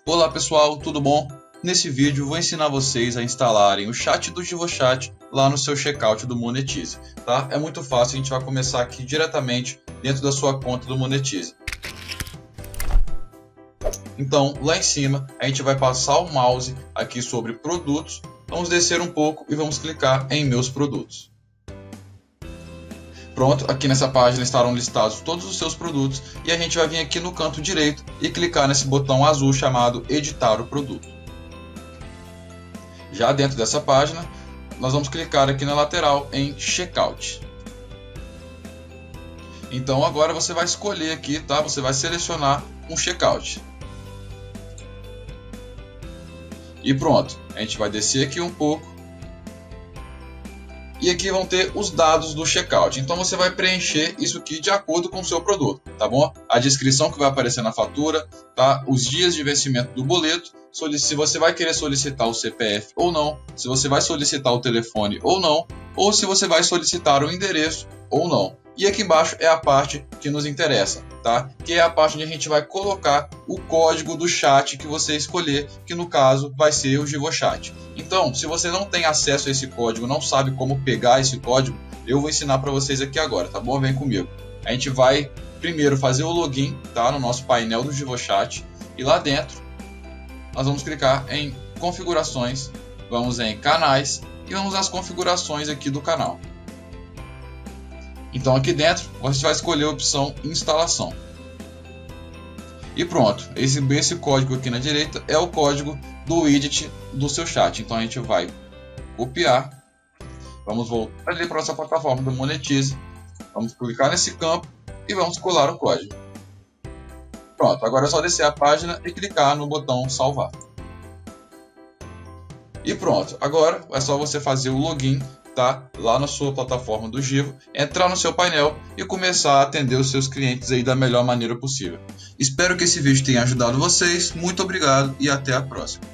Olá pessoal, tudo bom? Nesse vídeo vou ensinar vocês a instalarem o chat do GivoChat lá no seu checkout do Monetize, tá? É muito fácil, a gente vai começar aqui diretamente dentro da sua conta do Monetize. Então, lá em cima, a gente vai passar o mouse aqui sobre produtos, vamos descer um pouco e vamos clicar em meus produtos. Pronto, aqui nessa página estarão listados todos os seus produtos e a gente vai vir aqui no canto direito e clicar nesse botão azul chamado editar o produto. Já dentro dessa página, nós vamos clicar aqui na lateral em checkout. Então agora você vai escolher aqui, tá? Você vai selecionar um checkout. E pronto, a gente vai descer aqui um pouco. E aqui vão ter os dados do checkout. Então você vai preencher isso aqui de acordo com o seu produto, tá bom? A descrição que vai aparecer na fatura, tá? Os dias de vencimento do boleto, se você vai querer solicitar o CPF ou não, se você vai solicitar o telefone ou não, ou se você vai solicitar o endereço ou não. E aqui embaixo é a parte que nos interessa, tá? Que é a parte onde a gente vai colocar o código do chat que você escolher, que no caso vai ser o GivoChat. Então, se você não tem acesso a esse código, não sabe como pegar esse código, eu vou ensinar para vocês aqui agora, tá bom? Vem comigo. A gente vai primeiro fazer o login, tá? No nosso painel do GivoChat, e lá dentro nós vamos clicar em configurações, vamos em canais e vamos às configurações aqui do canal. Então aqui dentro você vai escolher a opção instalação. E pronto, esse código aqui na direita é o código do widget do seu chat. Então a gente vai copiar, vamos voltar ali para nossa plataforma do Monetize, vamos clicar nesse campo e vamos colar o código. Pronto, agora é só descer a página e clicar no botão salvar. E pronto, agora é só você fazer o login, tá? Lá na sua plataforma do Givo, entrar no seu painel e começar a atender os seus clientes aí da melhor maneira possível. Espero que esse vídeo tenha ajudado vocês, muito obrigado e até a próxima.